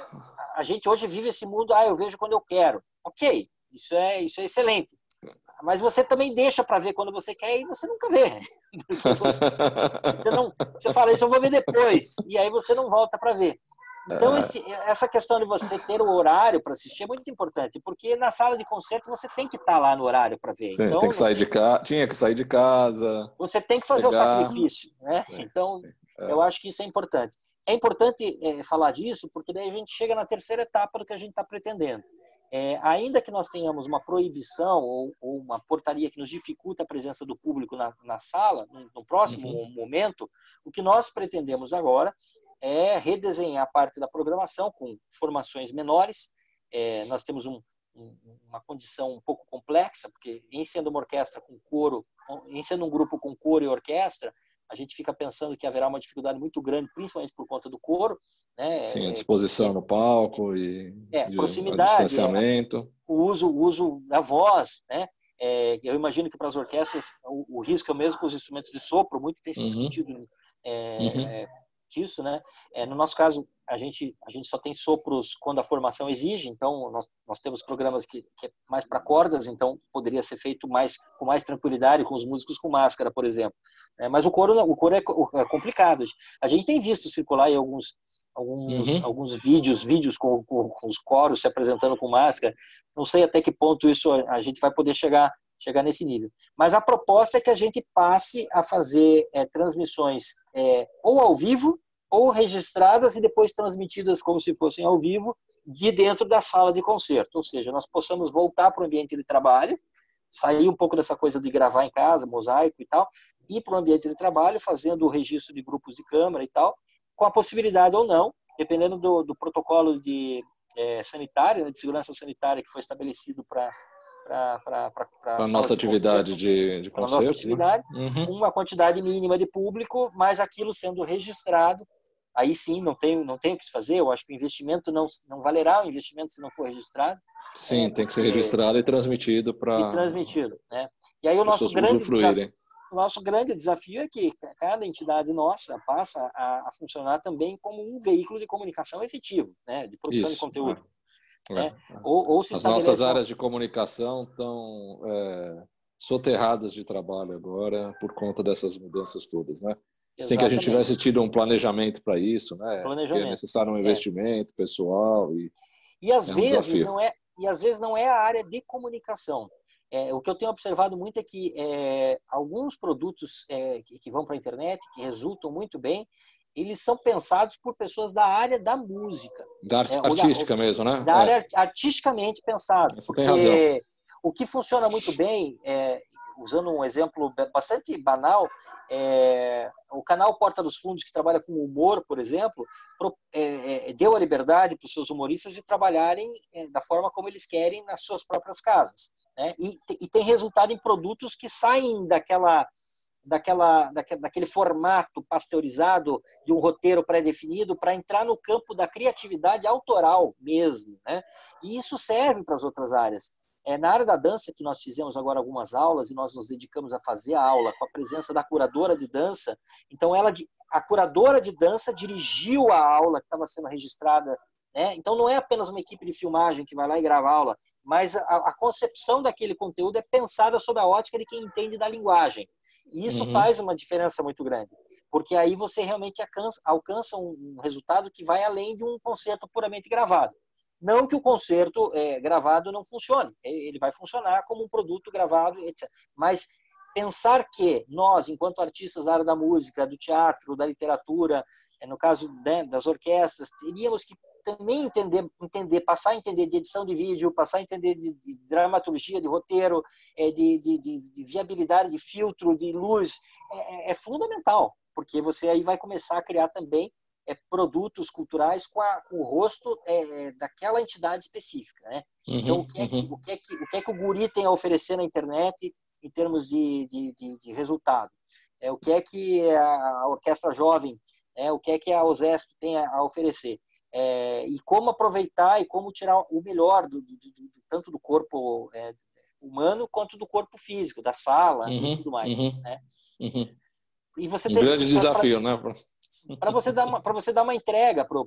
a gente hoje vive esse mundo, ah, eu vejo quando eu quero. Ok, isso é, isso é excelente. Mas você também deixa para ver quando você quer e você nunca vê. Você, você, não, você fala, isso eu vou ver depois. E aí você não volta para ver. Então, esse, essa questão de você ter o horário para assistir é muito importante, porque na sala de concerto você tem que estar lá no horário para ver. Sim, então, tem que sair tem... de casa, tinha que sair de casa. Você tem que fazer chegar... o sacrifício, né? Sim. Então, é. eu acho que isso é importante. É importante é, falar disso, porque daí a gente chega na terceira etapa do que a gente está pretendendo. É, ainda que nós tenhamos uma proibição ou, ou uma portaria que nos dificulta a presença do público na, na sala, no, no próximo uhum. momento, o que nós pretendemos agora é redesenhar a parte da programação com formações menores. É, nós temos um, um, uma condição um pouco complexa, porque em sendo uma orquestra com coro, em sendo um grupo com coro e orquestra, a gente fica pensando que haverá uma dificuldade muito grande, principalmente por conta do coro. Né? Sim, a disposição é, no palco e, é, e proximidade, o distanciamento. É, o, uso, o uso da voz, né? É, eu imagino que para as orquestras o, o risco é o mesmo com os instrumentos de sopro, muito tem se discutido uhum. É, uhum. disso, né? É, no nosso caso, a gente, a gente só tem sopros quando a formação exige, então nós, nós temos programas que, que é mais para cordas, então poderia ser feito mais, com mais tranquilidade, com os músicos com máscara, por exemplo. É, mas o coro, o coro é, é complicado. A gente tem visto circular aí alguns, alguns, Uhum. alguns vídeos, vídeos com, com, com os coros se apresentando com máscara. Não sei até que ponto isso a, a gente vai poder chegar chegar nesse nível. Mas a proposta é que a gente passe a fazer é, transmissões é, ou ao vivo, ou registradas e depois transmitidas como se fossem ao vivo, de dentro da sala de concerto. Ou seja, nós possamos voltar para o ambiente de trabalho, sair um pouco dessa coisa de gravar em casa, mosaico e tal, ir para o ambiente de trabalho, fazendo o registro de grupos de câmara e tal, com a possibilidade ou não, dependendo do, do protocolo de é, sanitário, né, de segurança sanitária que foi estabelecido para para a nossa atividade de, de concerto, nossa atividade, né? Uhum. uma quantidade mínima de público, mas aquilo sendo registrado, aí sim, não tem, não tem o que se fazer, eu acho que o investimento não, não valerá o investimento se não for registrado. Sim, é, tem que ser registrado e transmitido para e transmitido, né? E aí o nosso pessoas grande usufruírem. desafio, o nosso grande desafio é que cada entidade nossa passa a, a funcionar também como um veículo de comunicação efetivo, né? De produção Isso, de conteúdo. é. Né? É. Ou, ou se As nossas uma... áreas de comunicação estão é, soterradas de trabalho agora por conta dessas mudanças todas, né? Sem que a gente tivesse tido um planejamento para isso, né? Porque é necessário um investimento é. pessoal e, e às é um vezes desafio. não é e às vezes não é a área de comunicação. É, o que eu tenho observado muito é que é, alguns produtos é, que, que vão para a internet, que resultam muito bem, eles são pensados por pessoas da área da música. Da art, é, artística da, mesmo, né? Da área é. artisticamente pensados. Você tem razão. O que funciona muito bem, é, usando um exemplo bastante banal, é, o canal Porta dos Fundos, que trabalha com humor, por exemplo, pro, é, é, deu a liberdade para os seus humoristas de trabalharem é, da forma como eles querem nas suas próprias casas. Né? E, e tem resultado em produtos que saem daquela, daquela, daquele, daquele formato pasteurizado de um roteiro pré-definido para entrar no campo da criatividade autoral mesmo. Né? E isso serve para as outras áreas. É, na área da dança, que nós fizemos agora algumas aulas e nós nos dedicamos a fazer a aula com a presença da curadora de dança. Então, ela, a curadora de dança dirigiu a aula que estava sendo registrada. Né? Então, não é apenas uma equipe de filmagem que vai lá e grava a aula, mas a, a concepção daquele conteúdo é pensada sob a ótica de quem entende da linguagem. E isso uhum. faz uma diferença muito grande, porque aí você realmente alcança, alcança um resultado que vai além de um concerto puramente gravado. Não que o concerto é, gravado não funcione, ele vai funcionar como um produto gravado, etcétera. Mas pensar que nós, enquanto artistas da área da música, do teatro, da literatura, no caso né, das orquestras, teríamos que também entender, entender, passar a entender de edição de vídeo, passar a entender de, de dramaturgia, de roteiro, é, de, de, de, de viabilidade, de filtro, de luz, é, é fundamental, porque você aí vai começar a criar também É, produtos culturais com, a, com o rosto é, daquela entidade específica, né? Uhum, então, o que, é que, uhum. o, que é que, o que é que o guri tem a oferecer na internet em termos de, de, de, de resultado? É, o que é que a Orquestra Jovem, é, o que é que a OSESP tem a, a oferecer? É, e como aproveitar e como tirar o melhor do, do, do, do, tanto do corpo é, humano quanto do corpo físico, da sala uhum, e tudo mais. Uhum, né? Uhum. E você um tem, grande pra, desafio, pra, né? Para você dar uma para você dar uma entrega para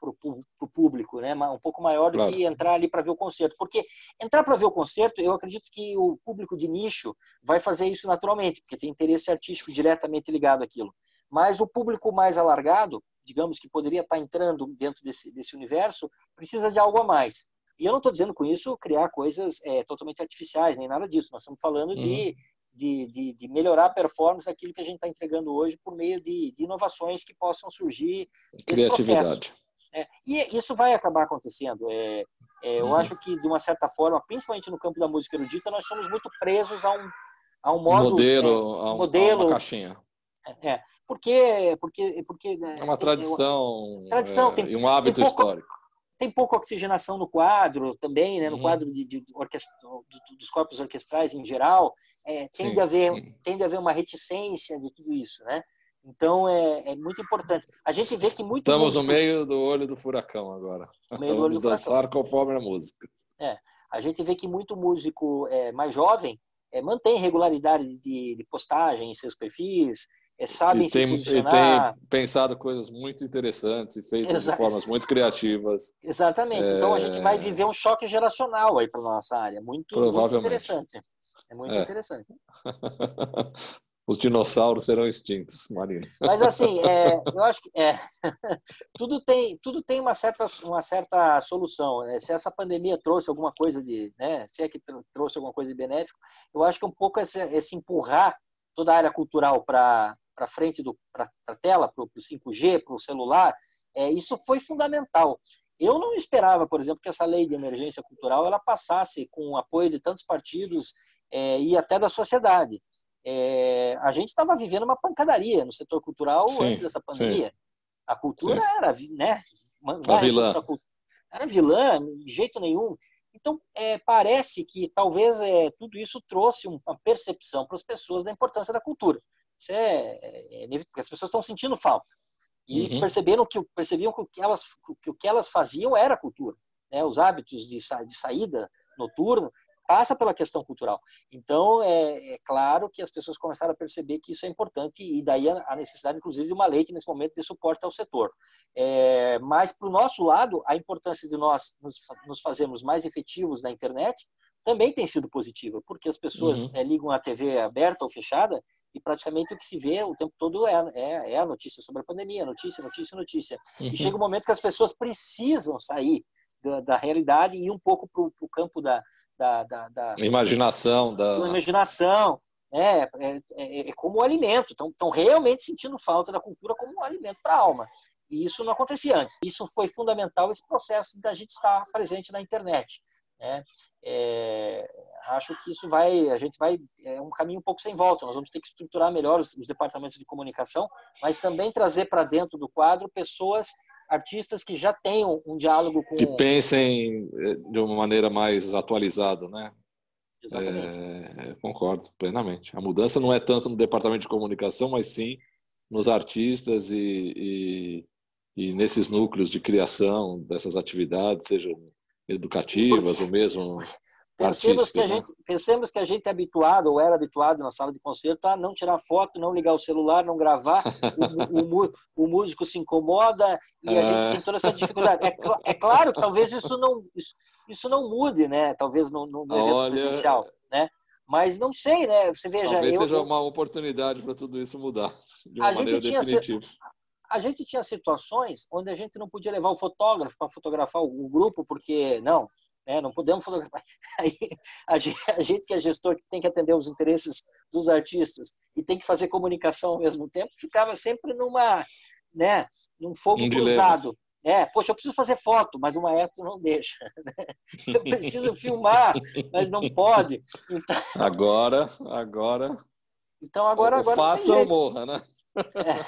o público, né, um pouco maior do claro. que entrar ali para ver o concerto, porque entrar para ver o concerto, eu acredito que o público de nicho vai fazer isso naturalmente, porque tem interesse artístico diretamente ligado àquilo. Mas o público mais alargado, digamos que poderia estar entrando dentro desse desse universo, precisa de algo a mais. E eu não estou dizendo com isso criar coisas é, totalmente artificiais, nem nada disso. Nós estamos falando uhum. de De, de, de melhorar a performance daquilo que a gente está entregando hoje por meio de, de inovações que possam surgir desse criatividade. processo. É, e isso vai acabar acontecendo. É, é, eu uhum. acho que, de uma certa forma, principalmente no campo da música erudita, nós somos muito presos a um, a um modo... Modelo, é, a, um, modelo a uma caixinha. É, é porque, porque, porque... É uma tradição, é, tradição é, tem, e um hábito tem pouco, histórico. Tem pouca oxigenação no quadro também, né? No uhum. quadro de, de orquestra, dos corpos orquestrais em geral, é, tende, sim, a haver, sim. tende a haver uma reticência de tudo isso, né? Então, é, é muito importante. A gente vê que muito Estamos músicos... no meio do olho do furacão agora. No meio do Vamos olho do dançar furacão. conforme a música. É, a gente vê que muito músico é, mais jovem é, mantém regularidade de, de postagem em seus perfis, é, sabem e se tem, e posicionar. tem pensado coisas muito interessantes e feitas de Exa formas muito criativas. exatamente. Então a gente vai É, viver um choque geracional aí para nossa área. Muito, muito provavelmente. interessante. É muito É. interessante. Os dinossauros serão extintos, Marina. Mas assim, é, eu acho que é, tudo tem, tudo tem uma certa, uma certa solução. Né? Se essa pandemia trouxe alguma coisa de, né, se é que trouxe alguma coisa de benéfico, eu acho que um pouco esse, esse empurrar toda a área cultural para para frente do para a tela, para o cinco G, para o celular, é, isso foi fundamental. Eu não esperava, por exemplo, que essa lei de emergência cultural ela passasse com o apoio de tantos partidos é, e até da sociedade. É, a gente estava vivendo uma pancadaria no setor cultural antes Sim, dessa sim, pandemia. A cultura sim. era, né, A mandar recursos vilã. para a cultura, era vilã, de jeito nenhum. Então, é, parece que talvez é, tudo isso trouxe uma percepção para as pessoas da importância da cultura. Isso é, é, é porque as pessoas estão sentindo falta. E Uhum. perceberam que, percebiam que o que elas, que o que elas faziam era cultura. Né? Os hábitos de, sa, de saída noturna passa pela questão cultural. Então, é, é, claro que as pessoas começaram a perceber que isso é importante e daí a, a necessidade, inclusive, de uma lei que, nesse momento, dê suporte ao setor. É, mas, para o nosso lado, a importância de nós nos, nos fazermos mais efetivos na internet também tem sido positiva, porque as pessoas Uhum. é, ligam a T V aberta ou fechada e praticamente o que se vê o tempo todo é, é, é a notícia sobre a pandemia, notícia, notícia, notícia. Uhum. E chega um momento que as pessoas precisam sair da, da realidade e ir um pouco para o campo da, da, da, da Imaginação, da da... imaginação, né? É, é, é como o alimento. Estão realmente sentindo falta da cultura como um alimento para a alma. E isso não acontecia antes. Isso foi fundamental, esse processo da gente estar presente na internet. Né? É, acho que isso vai, a gente vai, é um caminho um pouco sem volta. Nós vamos ter que estruturar melhor os, os departamentos de comunicação, mas também trazer para dentro do quadro pessoas, artistas que já tenham um diálogo que com... pensem de uma maneira mais atualizada, né? Exatamente. É, concordo plenamente. A mudança não é tanto no departamento de comunicação, mas sim nos artistas e, e, e nesses núcleos de criação dessas atividades, sejam Sim, porque educativas ou mesmo Pensemos que a artísticas, né? gente, pensemos que a gente é habituado, ou era habituado na sala de concerto, a não tirar foto, não ligar o celular, não gravar, o, o, o músico se incomoda e a gente É... tem toda essa dificuldade. É, é claro que talvez isso não, isso, isso não mude, né? Talvez no, no, no evento Olha, presencial, né? Mas não sei, né? Você veja, talvez eu, seja eu uma oportunidade para tudo isso mudar de uma a gente maneira tinha definitiva. a gente tinha situações onde a gente não podia levar o fotógrafo para fotografar o grupo, porque não, né, não podemos fotografar. Aí, a gente, a gente que é gestor, que tem que atender os interesses dos artistas e tem que fazer comunicação ao mesmo tempo, ficava sempre numa, né, num fogo Um dilema. cruzado. É, poxa, eu preciso fazer foto, mas o maestro não deixa. Né? Eu preciso filmar, mas não pode. Então, Agora, agora, então agora, ou, ou agora não tem faça ou jeito. morra, né? É,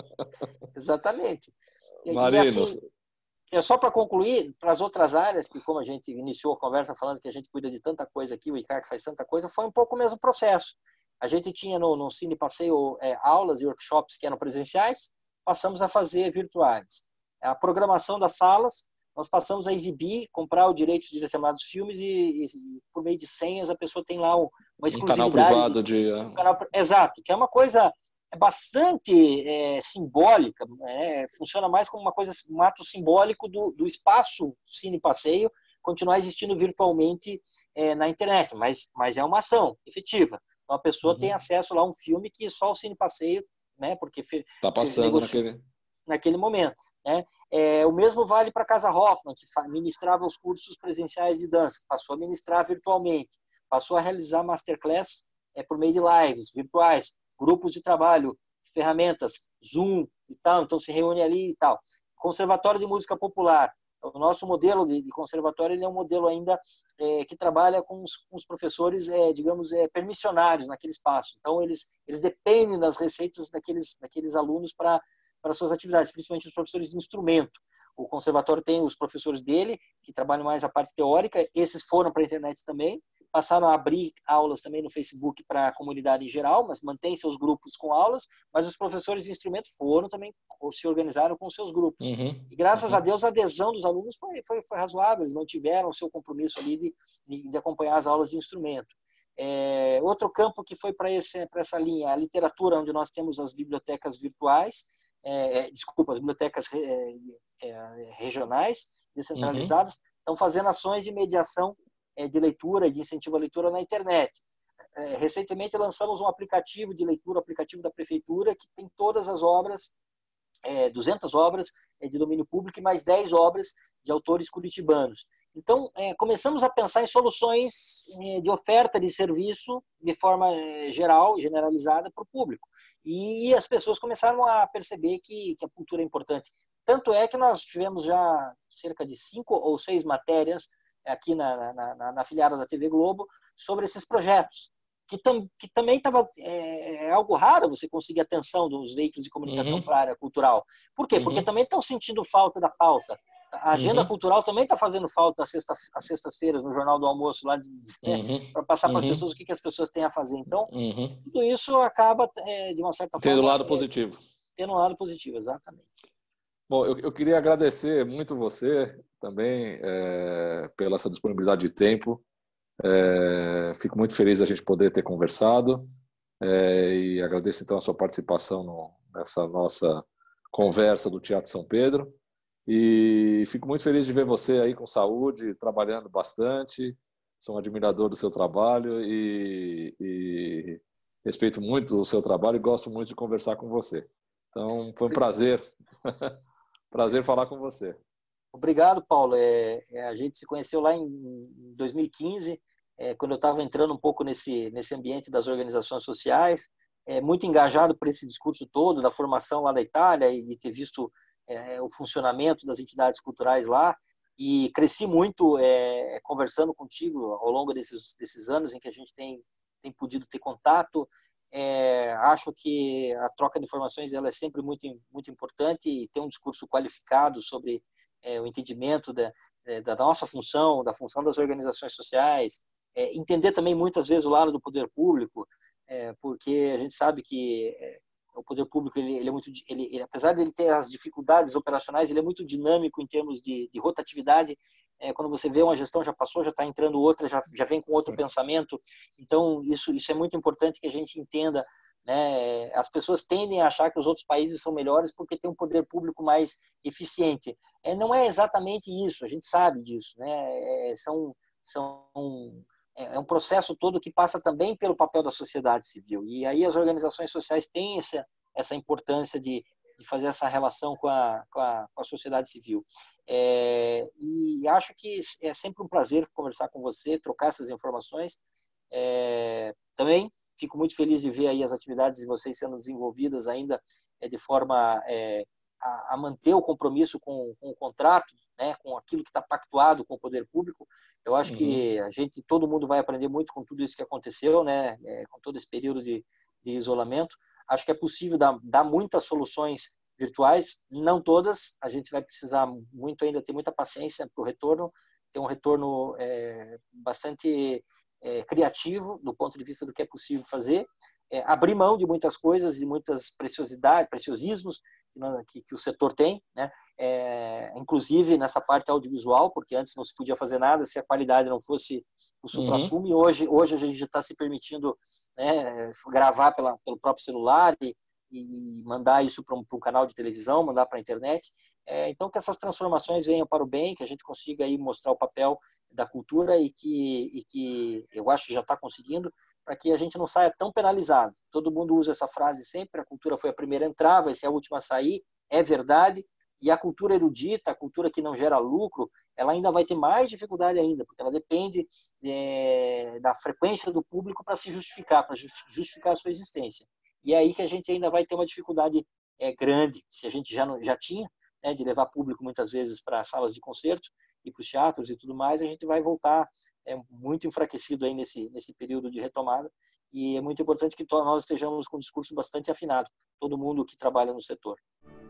exatamente. E, e Marino, assim, é só para concluir, para as outras áreas, que como a gente iniciou a conversa falando que a gente cuida de tanta coisa aqui, o I C A R faz tanta coisa, foi um pouco o mesmo processo. A gente tinha no, no Cine Passeio é, aulas e workshops que eram presenciais, passamos a fazer virtuais. A programação das salas, nós passamos a exibir, comprar o direito de determinados filmes e, e, e por meio de senhas a pessoa tem lá uma um canal exclusividade de privado de... um canal, exato, que é uma coisa é bastante é, simbólica, né? Funciona mais como uma coisa, um ato simbólico do, do espaço Cine Passeio continuar existindo virtualmente é, na internet, mas, mas é uma ação efetiva. Então a pessoa uhum. tem acesso lá a um filme que só o Cine Passeio, né? Porque está passando negociou naquele... naquele momento, né? É, o mesmo vale para a Casa Hoffman, que ministrava os cursos presenciais de dança, passou a ministrar virtualmente, passou a realizar masterclass é, por meio de lives virtuais, grupos de trabalho, ferramentas, Zoom e tal, então se reúne ali e tal. Conservatório de Música Popular. O nosso modelo de, de conservatório ele é um modelo ainda é, que trabalha com os, com os professores, é, digamos, é, permissionários naquele espaço. Então, eles, eles dependem das receitas daqueles, daqueles alunos para para suas atividades, principalmente os professores de instrumento. O conservatório tem os professores dele, que trabalham mais a parte teórica, esses foram para a internet também, passaram a abrir aulas também no Facebook para a comunidade em geral, mas mantém seus grupos com aulas, mas os professores de instrumento foram também, ou se organizaram com seus grupos. Uhum, e graças uhum. a Deus a adesão dos alunos foi, foi, foi razoável, eles mantiveram o seu compromisso ali de, de, de acompanhar as aulas de instrumento. É, outro campo que foi para essa linha, a literatura, onde nós temos as bibliotecas virtuais, é, desculpa, as bibliotecas é, é, regionais, descentralizadas, Uhum. estão fazendo ações de mediação é, de leitura e de incentivo à leitura na internet. É, recentemente lançamos um aplicativo de leitura, aplicativo da prefeitura, que tem todas as obras, é, duzentas obras é, de domínio público e mais dez obras de autores curitibanos. Então, é, começamos a pensar em soluções é, de oferta de serviço de forma é, geral, generalizada para o público. E as pessoas começaram a perceber que, que a cultura é importante. Tanto é que nós tivemos já cerca de cinco ou seis matérias aqui na, na, na, na afiliada da T V Globo sobre esses projetos, que, tam, que também estava é, é algo raro você conseguir atenção dos veículos de comunicação Uhum. para a área cultural. Por quê? Porque Uhum. também estão sentindo falta da pauta. A agenda Uhum. cultural também está fazendo falta às, sexta, às sextas-feiras no Jornal do Almoço, lá né, Uhum. para passar para as Uhum. pessoas o que, que as pessoas têm a fazer. Então, Uhum. tudo isso acaba, é, de uma certa Tendo forma, lado é, positivo. tendo um lado positivo, exatamente. Bom, eu, eu queria agradecer muito você também é, pela essa disponibilidade de tempo. É, fico muito feliz da gente poder ter conversado é, e agradeço então a sua participação no, nessa nossa conversa do Teatro São Pedro e fico muito feliz de ver você aí com saúde, trabalhando bastante. Sou um admirador do seu trabalho e, e respeito muito o seu trabalho e gosto muito de conversar com você. Então, foi um prazer, prazer falar com você. Obrigado, Paulo. É, é, a gente se conheceu lá em dois mil e quinze, é, quando eu estava entrando um pouco nesse, nesse ambiente das organizações sociais, é, muito engajado por esse discurso todo da formação lá da Itália e de ter visto é, o funcionamento das entidades culturais lá. E cresci muito é, conversando contigo ao longo desses, desses anos em que a gente tem, tem podido ter contato. É, acho que a troca de informações ela é sempre muito, muito importante e ter um discurso qualificado sobre é, o entendimento da, é, da nossa função, da função das organizações sociais, é, entender também muitas vezes o lado do poder público, é, porque a gente sabe que é, o poder público ele, ele é muito, ele, ele, apesar de ele ter as dificuldades operacionais, ele é muito dinâmico em termos de, de rotatividade. É, quando você vê uma gestão já passou, já está entrando outra, já, já vem com outro Sim. pensamento. Então isso, isso é muito importante que a gente entenda. Né? As pessoas tendem a achar que os outros países são melhores porque tem um poder público mais eficiente. É, não é exatamente isso, a gente sabe disso. Né? É, são, são, é um processo todo que passa também pelo papel da sociedade civil. E aí as organizações sociais têm essa, essa importância de, de fazer essa relação com a, com a, com a sociedade civil. É, e acho que é sempre um prazer conversar com você, trocar essas informações. É, também fico muito feliz de ver aí as atividades de vocês sendo desenvolvidas ainda é, de forma é, a, a manter o compromisso com, com o contrato, né, com aquilo que está pactuado com o poder público. Eu acho Uhum. que a gente, todo mundo vai aprender muito com tudo isso que aconteceu, né, é, com todo esse período de, de isolamento. Acho que é possível dar, dar muitas soluções virtuais, não todas. A gente vai precisar muito ainda ter muita paciência para o retorno, ter um retorno é, bastante É, criativo do ponto de vista do que é possível fazer, é, abrir mão de muitas coisas, de muitas preciosidades, preciosismos que, que o setor tem, né? É, inclusive nessa parte audiovisual, porque antes não se podia fazer nada se a qualidade não fosse o supra-sumo, Uhum. e hoje, hoje a gente já está se permitindo, né, gravar pela, pelo próprio celular e, e mandar isso para um, para um canal de televisão, mandar para a internet. É, então, que essas transformações venham para o bem, que a gente consiga aí mostrar o papel da cultura e que, e que eu acho que já está conseguindo, para que a gente não saia tão penalizado. Todo mundo usa essa frase sempre, a cultura foi a primeira a entrar, vai ser a última a sair, é verdade, e a cultura erudita, a cultura que não gera lucro, ela ainda vai ter mais dificuldade ainda, porque ela depende é, da frequência do público para se justificar, para justificar a sua existência. E é aí que a gente ainda vai ter uma dificuldade é, grande, se a gente já, não, já tinha, né, de levar público muitas vezes para salas de concerto, e para os teatros e tudo mais, a gente vai voltar é, muito enfraquecido aí nesse, nesse período de retomada. E é muito importante que nós estejamos com um discurso bastante afinado, todo mundo que trabalha no setor.